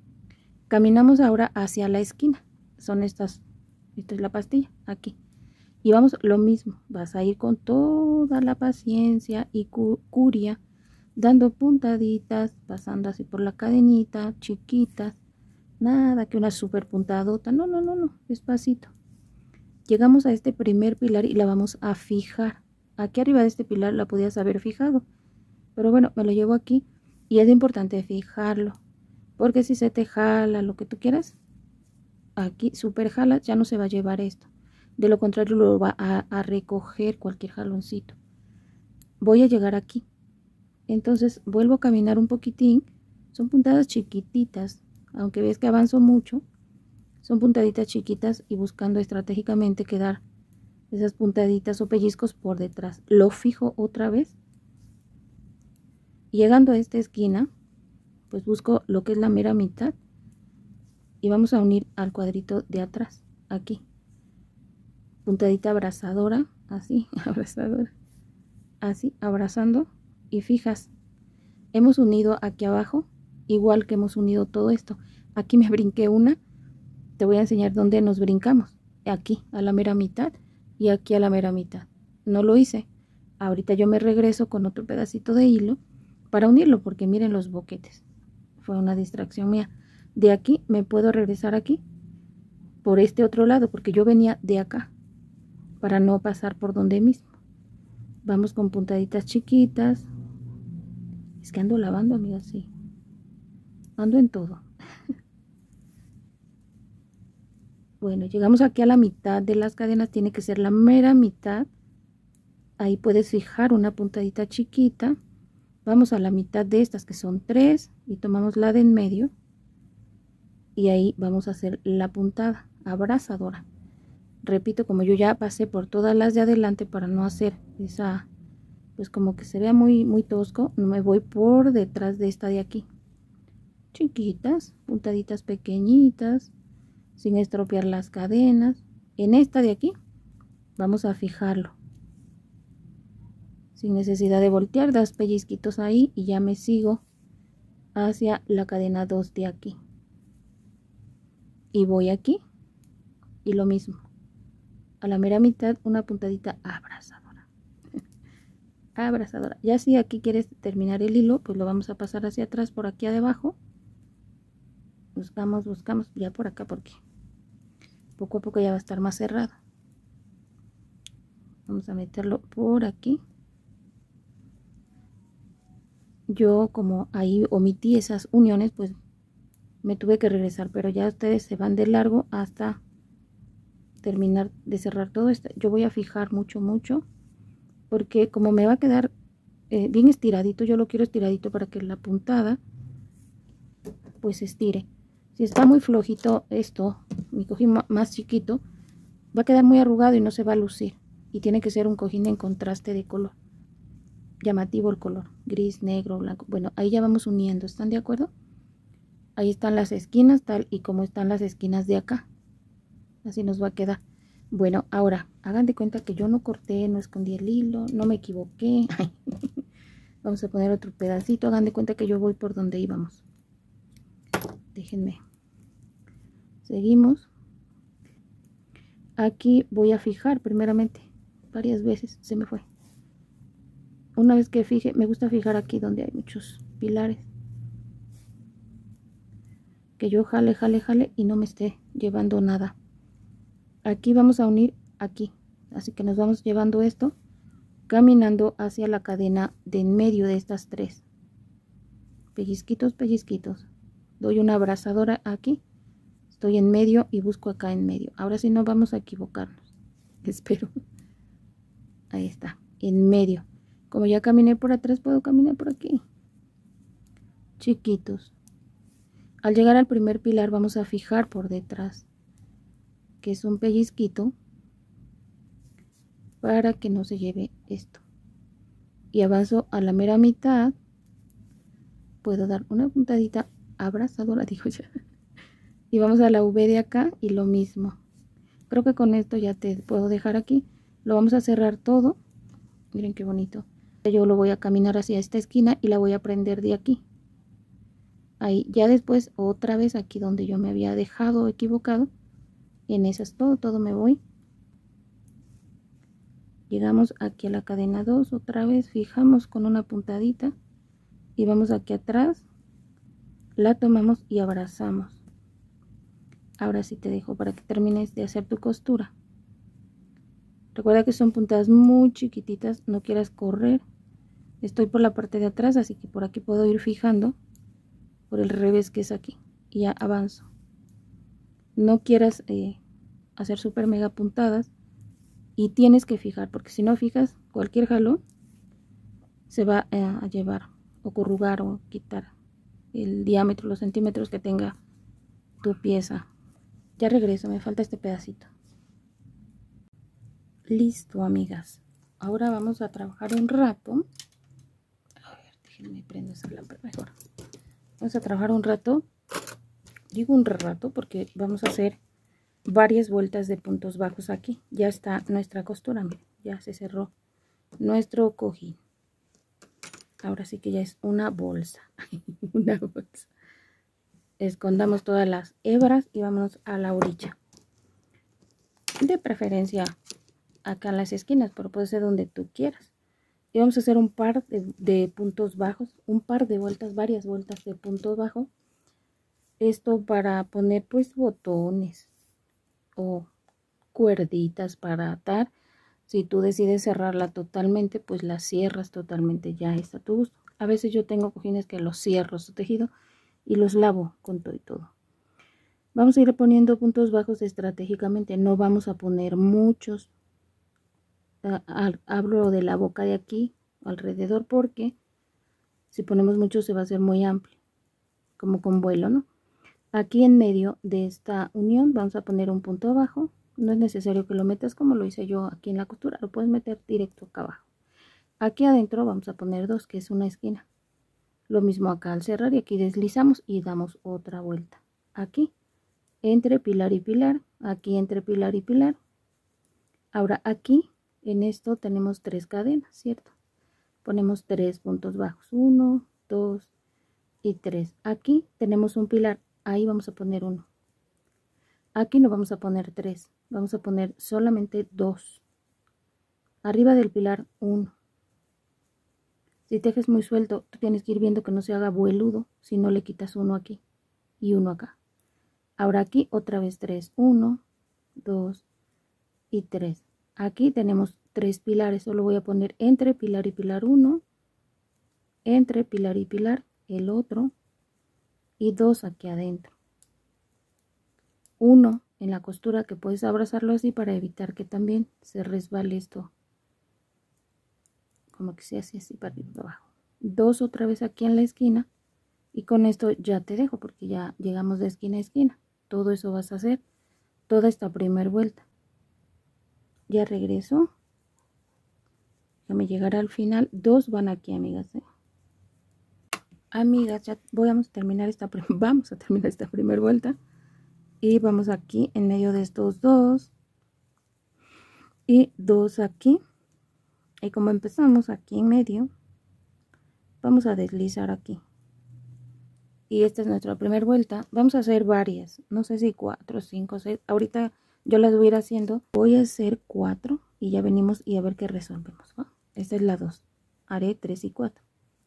Caminamos ahora hacia la esquina, son estas, esta es la pastilla aquí, Y vamos, lo mismo, vas a ir con toda la paciencia y cu curia, dando puntaditas, pasando así por la cadenita, chiquitas, nada que una super puntadota, no, no, no, no, despacito. Llegamos a este primer pilar y la vamos a fijar. Aquí arriba de este pilar la podías haber fijado, pero bueno, me lo llevo aquí y es importante fijarlo, porque si se te jala lo que tú quieras, aquí super jala, ya no se va a llevar esto. De lo contrario lo va a, a recoger cualquier jaloncito. Voy a llegar aquí. Entonces vuelvo a caminar un poquitín. Son puntadas chiquititas. Aunque ves que avanzo mucho. Son puntaditas chiquitas y buscando estratégicamente quedar esas puntaditas o pellizcos por detrás. Lo fijo otra vez. Llegando a esta esquina, pues busco lo que es la mera mitad. Y vamos a unir al cuadrito de atrás. Aquí. Puntadita abrazadora, así, abrazadora, así, abrazando y fijas. Hemos unido aquí abajo, igual que hemos unido todo esto. Aquí me brinqué una, te voy a enseñar dónde nos brincamos. Aquí, a la mera mitad y aquí a la mera mitad. No lo hice. Ahorita yo me regreso con otro pedacito de hilo para unirlo, porque miren los boquetes. Fue una distracción mía. De aquí me puedo regresar aquí, por este otro lado, porque yo venía de acá, para no pasar por donde mismo. Vamos con puntaditas chiquitas. Es que ando lavando, amigas, sí. Ando en todo. Bueno, llegamos aquí a la mitad de las cadenas. Tiene que ser la mera mitad. Ahí puedes fijar una puntadita chiquita. Vamos a la mitad de estas, que son tres. Y tomamos la de en medio. Y ahí vamos a hacer la puntada abrazadora. Repito, como yo ya pasé por todas las de adelante para no hacer esa, pues como que se vea muy, muy tosco, no me voy por detrás de esta de aquí. Chiquitas, puntaditas pequeñitas, sin estropear las cadenas. En esta de aquí vamos a fijarlo. Sin necesidad de voltear, das pellizquitos ahí y ya me sigo hacia la cadena dos de aquí. Y voy aquí y lo mismo. A la mera mitad una puntadita abrazadora. Abrazadora. Ya si aquí quieres terminar el hilo, pues lo vamos a pasar hacia atrás por aquí abajo. Buscamos, buscamos ya por acá porque poco a poco ya va a estar más cerrado. Vamos a meterlo por aquí. Yo como ahí omití esas uniones, pues me tuve que regresar, pero ya ustedes se van de largo hasta terminar de cerrar todo esto. Yo voy a fijar mucho, mucho, porque como me va a quedar eh, bien estiradito, yo lo quiero estiradito para que la puntada pues estire. Si está muy flojito esto, mi cojín más chiquito, va a quedar muy arrugado y no se va a lucir. Y tiene que ser un cojín en contraste de color. Llamativo el color, gris, negro, blanco. Bueno, ahí ya vamos uniendo, ¿están de acuerdo? Ahí están las esquinas, tal y como están las esquinas de acá. Así nos va a quedar. Bueno, ahora, hagan de cuenta que yo no corté, no escondí el hilo, no me equivoqué. Vamos a poner otro pedacito. Hagan de cuenta que yo voy por donde íbamos. Déjenme. Seguimos. Aquí voy a fijar primeramente. Varias veces se me fue. Una vez que fije, me gusta fijar aquí donde hay muchos pilares. Que yo jale, jale, jale y no me esté llevando nada. Aquí vamos a unir aquí. Así que nos vamos llevando esto, caminando hacia la cadena de en medio de estas tres. Pellizquitos, pellizquitos. Doy una abrazadora aquí. Estoy en medio y busco acá en medio. Ahora sí no vamos a equivocarnos. Espero. Ahí está, en medio. Como ya caminé por atrás, puedo caminar por aquí. Chiquitos. Al llegar al primer pilar vamos a fijar por detrás, que es un pellizquito, para que no se lleve esto. Y avanzo a la mera mitad. Puedo dar una puntadita abrazadora, digo ya. Y vamos a la V de acá y lo mismo. Creo que con esto ya te puedo dejar aquí. Lo vamos a cerrar todo. Miren qué bonito. Yo lo voy a caminar hacia esta esquina y la voy a prender de aquí. Ahí, ya después otra vez aquí donde yo me había dejado equivocado. En esas todo, todo me voy. Llegamos aquí a la cadena dos, otra vez fijamos con una puntadita y vamos aquí atrás, la tomamos y abrazamos. Ahora sí te dejo para que termines de hacer tu costura. Recuerda que son puntadas muy chiquititas, no quieras correr. Estoy por la parte de atrás, así que por aquí puedo ir fijando por el revés que es aquí y ya avanzo. No quieras eh, hacer súper mega puntadas y tienes que fijar, porque si no fijas, cualquier jalón se va a llevar o corrugar o quitar el diámetro, los centímetros que tenga tu pieza. Ya regreso, me falta este pedacito. Listo, amigas. Ahora vamos a trabajar un rato. A ver, déjenme prendo esa lámpara mejor. Vamos a trabajar un rato. Digo un rato porque vamos a hacer varias vueltas de puntos bajos aquí. Ya está nuestra costura, miren, ya se cerró nuestro cojín. Ahora sí que ya es una bolsa. Una bolsa. Escondamos todas las hebras y vámonos a la orilla. De preferencia acá en las esquinas, pero puede ser donde tú quieras. Y vamos a hacer un par de, de puntos bajos, un par de vueltas, varias vueltas de puntos bajos. Esto para poner pues botones o cuerditas para atar. Si tú decides cerrarla totalmente, pues la cierras totalmente, ya está a tu gusto. A veces yo tengo cojines que los cierro su tejido y los lavo con todo y todo. Vamos a ir poniendo puntos bajos estratégicamente, no vamos a poner muchos. Hablo de la boca de aquí alrededor porque si ponemos mucho se va a hacer muy amplio, como con vuelo, ¿no? Aquí en medio de esta unión vamos a poner un punto bajo. No es necesario que lo metas como lo hice yo aquí en la costura, lo puedes meter directo acá abajo. Aquí adentro vamos a poner dos, que es una esquina. Lo mismo acá al cerrar, y aquí deslizamos y damos otra vuelta. Aquí entre pilar y pilar, aquí entre pilar y pilar. Ahora aquí en esto tenemos tres cadenas, ¿cierto? Ponemos tres puntos bajos, uno, dos y tres. Aquí tenemos un pilar, ahí vamos a poner uno. Aquí no vamos a poner tres, vamos a poner solamente dos. Arriba del pilar uno. Si tejes muy suelto, tú tienes que ir viendo que no se haga vueludo, si no le quitas uno aquí y uno acá. Ahora aquí otra vez tres, uno, dos y tres. Aquí tenemos tres pilares, solo voy a poner entre pilar y pilar uno, entre pilar y pilar el otro y dos aquí adentro. Uno en la costura, que puedes abrazarlo así para evitar que también se resbale esto, como que se hace así para arriba y abajo. Dos otra vez aquí en la esquina y con esto ya te dejo porque ya llegamos de esquina a esquina. Todo eso vas a hacer toda esta primera vuelta. Ya regreso. Déjame llegar al final. Dos van aquí, amigas, ¿eh? Amigas, ya voy a terminar esta vamos a terminar esta primera vuelta y vamos aquí en medio de estos dos y dos aquí, y como empezamos aquí en medio, vamos a deslizar aquí y esta es nuestra primera vuelta. Vamos a hacer varias, no sé si cuatro, cinco, seis, ahorita yo las voy a ir haciendo. Voy a hacer cuatro y ya venimos y a ver qué resolvemos, ¿no? Esta es la dos, haré tres y cuatro.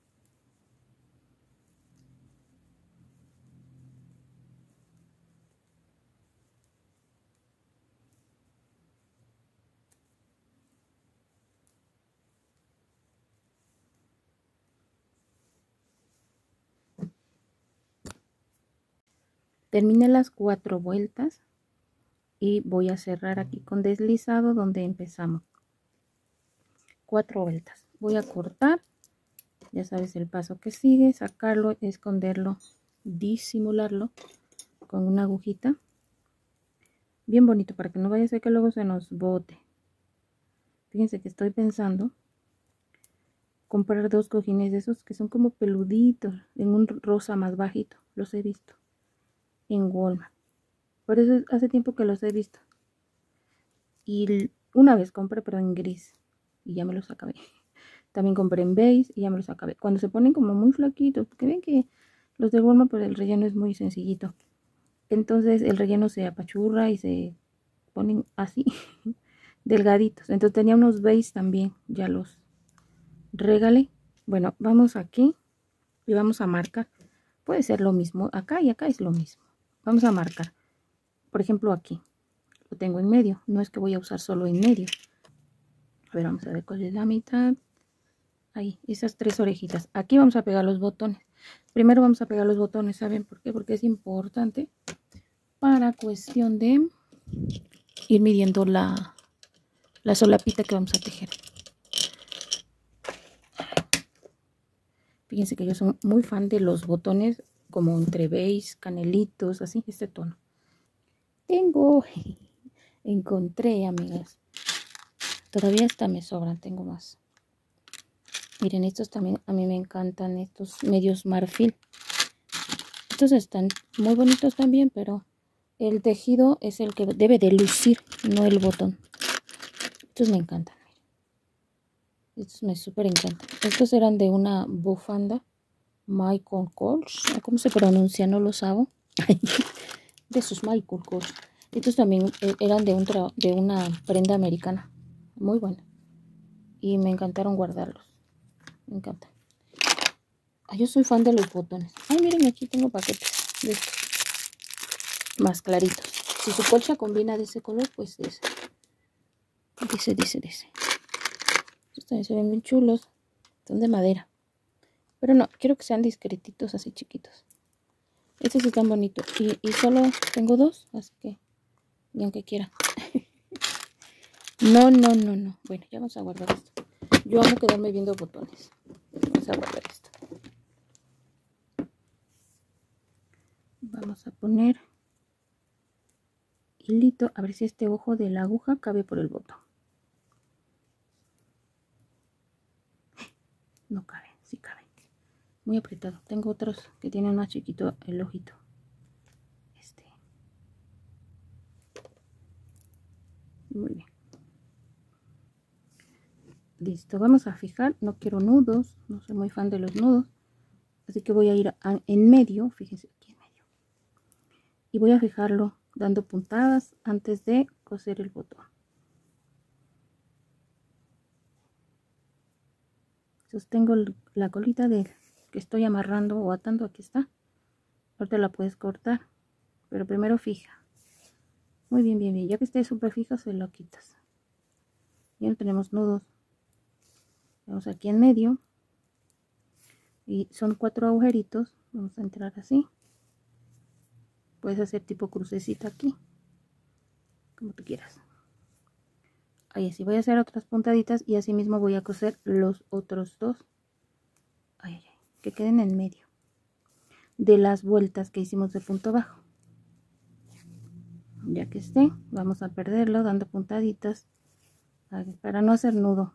Terminé las cuatro vueltas y voy a cerrar aquí con deslizado donde empezamos. Cuatro vueltas. Voy a cortar, ya sabes el paso que sigue, sacarlo, esconderlo, disimularlo con una agujita. Bien bonito para que no vaya a ser que luego se nos bote. Fíjense que estoy pensando comprar dos cojines de esos que son como peluditos, en un rosa más bajito. Los he visto en Walmart. Por eso hace tiempo que los he visto. Y una vez compré, pero en gris. Y ya me los acabé. También compré en beige y ya me los acabé. Cuando se ponen como muy flaquitos, porque ven que los de Walmart, pero el relleno es muy sencillito. Entonces el relleno se apachurra y se ponen así. delgaditos. Entonces tenía unos beige también, ya los regalé. Bueno, vamos aquí y vamos a marcar. Puede ser lo mismo acá y acá es lo mismo. Vamos a marcar. Por ejemplo, aquí lo tengo en medio. No es que voy a usar solo en medio. A ver, vamos a ver cuál es la mitad. Ahí, esas tres orejitas. Aquí vamos a pegar los botones. Primero vamos a pegar los botones, ¿saben por qué? Porque es importante para cuestión de ir midiendo la, la solapita que vamos a tejer. Fíjense que yo soy muy fan de los botones como entre beige, canelitos, así, este tono. Tengo, encontré, amigas. Todavía hasta me sobran, tengo más. Miren, estos también a mí me encantan, estos medios marfil. Estos están muy bonitos también, pero el tejido es el que debe de lucir, no el botón. Estos me encantan. Estos me súper encantan. Estos eran de una bufanda Michael Kors. ¿Cómo se pronuncia? No lo sabo. De sus Michael Kors. Estos también eran de, un de una prenda americana. Muy buena. Y me encantaron guardarlos. Me encantan. Ay, yo soy fan de los botones. Ay, miren, aquí tengo paquetes de estos. Más claritos. Si su colcha combina de ese color, pues de ese. Dice, dice, dice. Estos también se ven bien chulos. Son de madera. Pero no, quiero que sean discretitos, así chiquitos. Estos están bonitos. Y, y solo tengo dos, así que ni aunque quiera. No, no, no, no. Bueno, ya vamos a guardar esto. Yo amo quedarme viendo botones. Vamos a guardar esto. Vamos a poner hilito. A ver si este ojo de la aguja cabe por el botón. No cabe, sí cabe. Muy apretado. Tengo otros que tienen más chiquito el ojito. Este. Muy bien. Listo, vamos a fijar. No quiero nudos, no soy muy fan de los nudos. Así que voy a ir a, en medio, fíjense aquí en medio. Y voy a fijarlo dando puntadas antes de coser el botón. Sostengo la colita de que estoy amarrando o atando, aquí está. Ahorita la puedes cortar, pero primero fija. Muy bien, bien, bien. Ya que esté súper fija, se lo quitas. Ya no tenemos nudos. Vamos aquí en medio. Y son cuatro agujeritos. Vamos a entrar así. Puedes hacer tipo crucecita aquí. Como tú quieras. Ahí así voy a hacer otras puntaditas y así mismo voy a coser los otros dos. Ay, ay, ay, que queden en medio de las vueltas que hicimos de punto bajo. Ya que esté, vamos a perderlo dando puntaditas para no hacer nudo.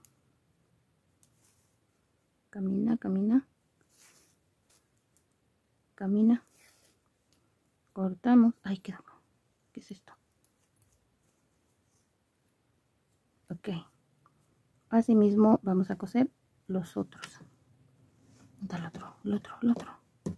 Camina, camina. Camina. Cortamos. Ay, quedó. ¿Qué es esto? Ok. Así mismo vamos a coser los otros. El otro, el otro, el otro.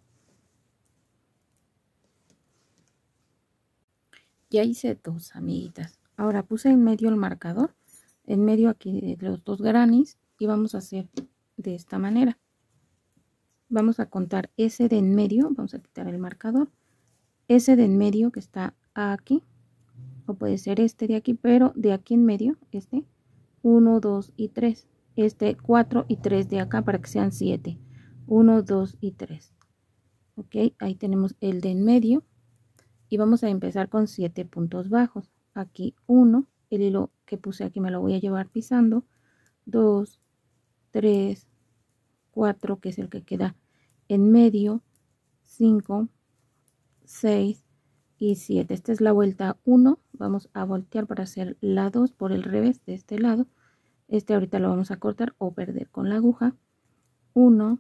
Ya hice dos, amiguitas. Ahora puse en medio el marcador. En medio aquí de los dos granis. Y vamos a hacer de esta manera. Vamos a contar ese de en medio. Vamos a quitar el marcador. Ese de en medio que está aquí. O puede ser este de aquí. Pero de aquí en medio. Este. uno, dos y tres. Este cuatro y tres de acá para que sean siete. uno, dos y tres. Ok. Ahí tenemos el de en medio. Y vamos a empezar con siete puntos bajos. Aquí uno. El hilo que puse aquí me lo voy a llevar pisando. dos, tres, cuatro, que es el que queda en medio, cinco, seis y siete. Esta es la vuelta uno. Vamos a voltear para hacer la dos por el revés de este lado. Este ahorita lo vamos a cortar o perder con la aguja. uno,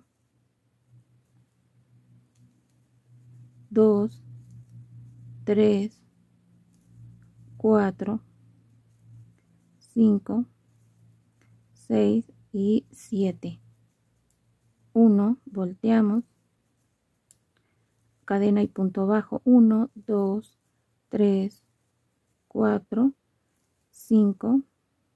dos, tres, cuatro, cinco, seis y siete. uno, volteamos, cadena y punto bajo, uno, dos, tres, cuatro, cinco,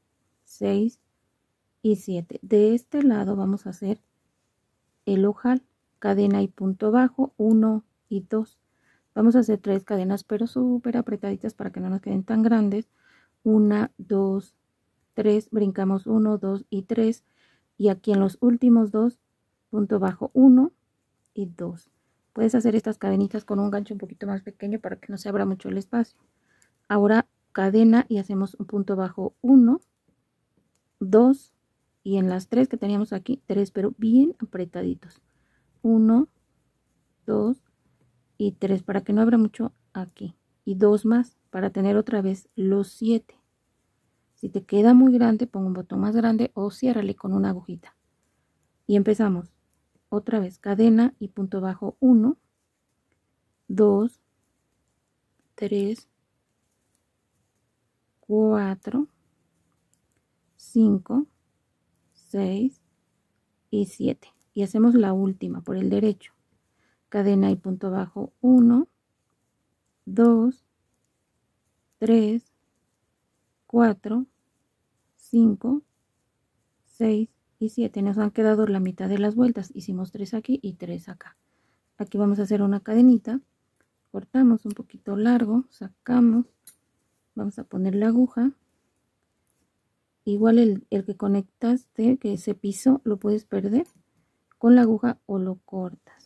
seis y siete. De este lado vamos a hacer el ojal, cadena y punto bajo, uno y dos. Vamos a hacer tres cadenas, pero súper apretaditas para que no nos queden tan grandes. Una, dos, tres, brincamos uno, dos y tres. Y aquí en los últimos dos, punto bajo, uno y dos. Puedes hacer estas cadenitas con un gancho un poquito más pequeño para que no se abra mucho el espacio. Ahora cadena y hacemos un punto bajo, uno, dos, y en las tres que teníamos aquí, tres, pero bien apretaditos. uno, dos y tres, para que no abra mucho aquí. Y dos más para tener otra vez los siete. Si te queda muy grande, pon un botón más grande o ciérrale con una agujita. Y empezamos. Otra vez cadena y punto bajo, uno, dos, tres, cuatro, cinco, seis y siete. Y hacemos la última por el derecho. Cadena y punto bajo, uno, dos, tres, cuatro, cinco, seis y siete. Nos han quedado la mitad de las vueltas. Hicimos tres aquí y tres acá. Aquí vamos a hacer una cadenita. Cortamos un poquito largo, sacamos, vamos a poner la aguja. Igual el, el que conectaste, que se pisó, lo puedes perder con la aguja o lo cortas.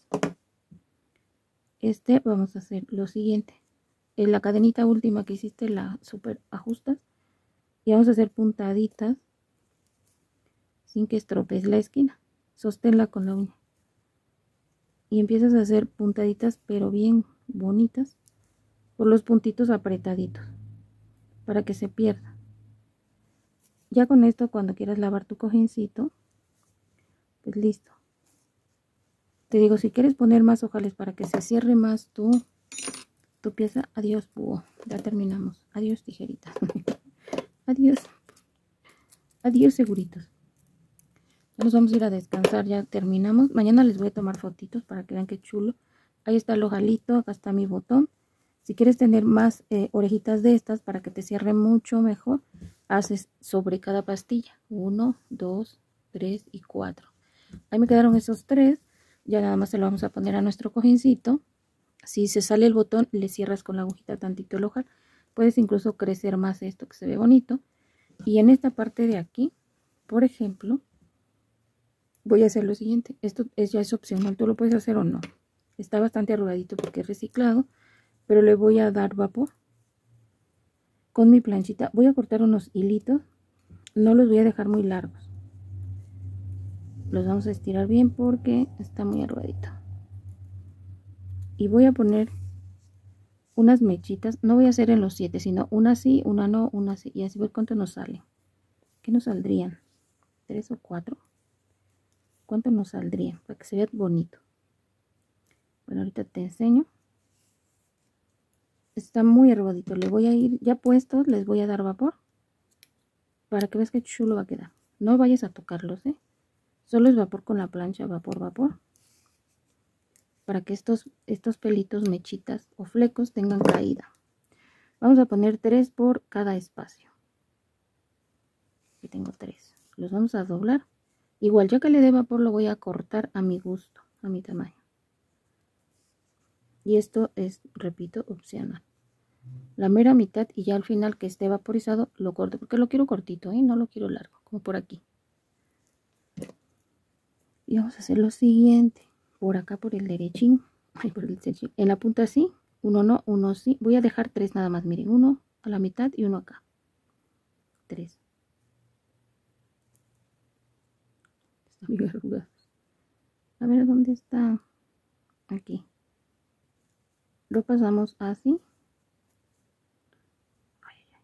Este vamos a hacer lo siguiente. En la cadenita última que hiciste la super ajustas y vamos a hacer puntaditas sin que estropees la esquina. Sosténla con la uña y empiezas a hacer puntaditas pero bien bonitas por los puntitos apretaditos para que se pierda. Ya con esto, cuando quieras lavar tu cojincito, pues listo. Te digo, si quieres poner más ojales para que se cierre más tu, tu pieza, adiós búho, ya terminamos. Adiós tijeritas. Adiós. Adiós seguritos. Nos vamos a ir a descansar, ya terminamos. Mañana les voy a tomar fotitos para que vean qué chulo. Ahí está el ojalito, acá está mi botón. Si quieres tener más eh, orejitas de estas para que te cierre mucho mejor, haces sobre cada pastilla. Uno, dos, tres y cuatro. Ahí me quedaron esos tres. Ya nada más se lo vamos a poner a nuestro cojincito. Si se sale el botón, le cierras con la agujita tantito el ojal. Puedes incluso crecer más esto que se ve bonito. Y en esta parte de aquí, por ejemplo, voy a hacer lo siguiente. Esto es, ya es opcional, tú lo puedes hacer o no. Está bastante arrugadito porque es reciclado, pero le voy a dar vapor con mi planchita. Voy a cortar unos hilitos. No los voy a dejar muy largos. Los vamos a estirar bien porque está muy arrugadito. Y voy a poner unas mechitas. No voy a hacer en los siete, sino una sí, una no, una sí. Y así ver cuánto nos sale. ¿Qué nos saldrían? ¿Tres o cuatro? ¿Cuánto nos saldrían? Para que se vea bonito. Bueno, ahorita te enseño. Está muy arrugadito. Le voy a ir, ya puestos, les voy a dar vapor. Para que veas qué chulo va a quedar. No vayas a tocarlos, ¿eh? Solo es vapor con la plancha, vapor, vapor. Para que estos, estos pelitos, mechitas o flecos tengan caída. Vamos a poner tres por cada espacio. Aquí tengo tres. Los vamos a doblar. Igual, ya que le dé vapor, lo voy a cortar a mi gusto, a mi tamaño. Y esto es, repito, opcional. La mera mitad y ya al final que esté vaporizado lo corto. Porque lo quiero cortito, ¿eh? No lo quiero largo, como por aquí. Y vamos a hacer lo siguiente. Por acá, por el derechín. Ay, por el derechín. En la punta así. Uno no, uno sí. Voy a dejar tres nada más. Miren, uno a la mitad y uno acá. Tres. Están bien arrugados. A ver, ¿dónde está? Aquí. Lo pasamos así. Ay, ay.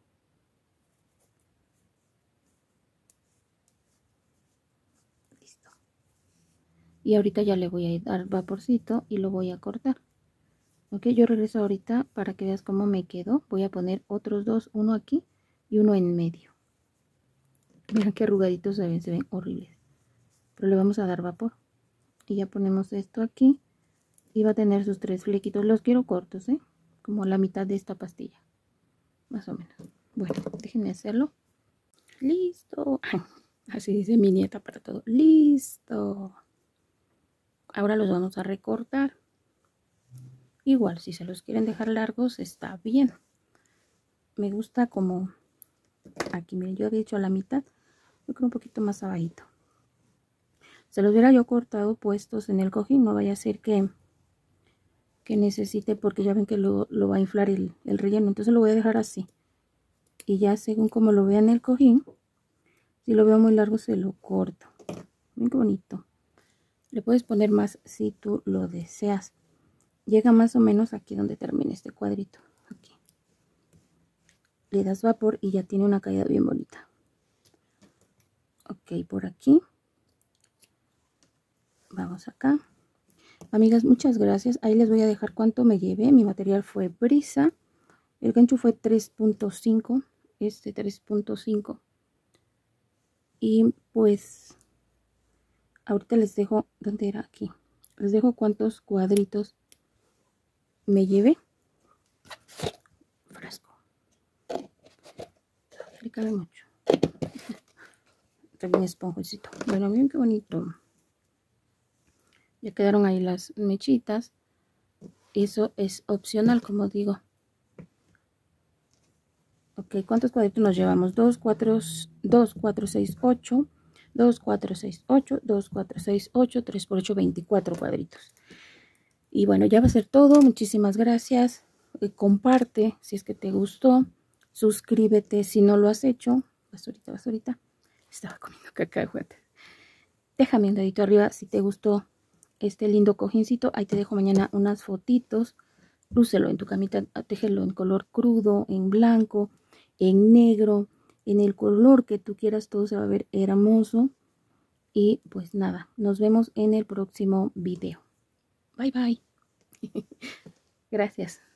Listo. Y ahorita ya le voy a dar vaporcito y lo voy a cortar. Ok, yo regreso ahorita para que veas cómo me quedó. Voy a poner otros dos, uno aquí y uno en medio. Miren qué arrugaditos se ven, se ven horribles. Pero le vamos a dar vapor. Y ya ponemos esto aquí. Y va a tener sus tres flequitos. Los quiero cortos, ¿eh? Como la mitad de esta pastilla. Más o menos. Bueno, déjenme hacerlo. listo. Así dice mi nieta para todo. Listo. Ahora los vamos a recortar. Igual, si se los quieren dejar largos, está bien. Me gusta como aquí, miren, yo había hecho a la mitad. Yo creo un poquito más abajito. Se los hubiera yo cortado puestos en el cojín. No vaya a ser que, que necesite, porque ya ven que lo, lo va a inflar el, el relleno. Entonces lo voy a dejar así. Y ya según como lo vea en el cojín, si lo veo muy largo se lo corto. Muy bonito. Le puedes poner más si tú lo deseas. Llega más o menos aquí donde termina este cuadrito. Aquí. Le das vapor y ya tiene una caída bien bonita. Ok, por aquí. Vamos acá. Amigas, muchas gracias. Ahí les voy a dejar cuánto me llevé. Mi material fue Brisa. El gancho fue tres punto cinco. Este tres punto cinco. Y pues ahorita les dejo, ¿dónde era? Aquí. Les dejo cuántos cuadritos me llevé. Frasco. Le cabe mucho. También esponjosito. Bueno, miren qué bonito. Ya quedaron ahí las mechitas. Eso es opcional, como digo. Ok, ¿cuántos cuadritos nos llevamos? dos, cuatro, dos, cuatro, seis, ocho. dos, cuatro, seis, ocho. dos, cuatro, seis, ocho. tres por ocho, veinticuatro cuadritos. Y bueno, ya va a ser todo. Muchísimas gracias. Eh, comparte si es que te gustó. Suscríbete si no lo has hecho. Basurita, basurita. Estaba comiendo cacahuate. Déjame un dedito arriba si te gustó este lindo cojincito. Ahí te dejo mañana unas fotitos. Lúcelo en tu camita. Téjelo en color crudo, en blanco, en negro, en el color que tú quieras. Todo se va a ver hermoso. Y pues nada, nos vemos en el próximo video. Bye bye. Gracias.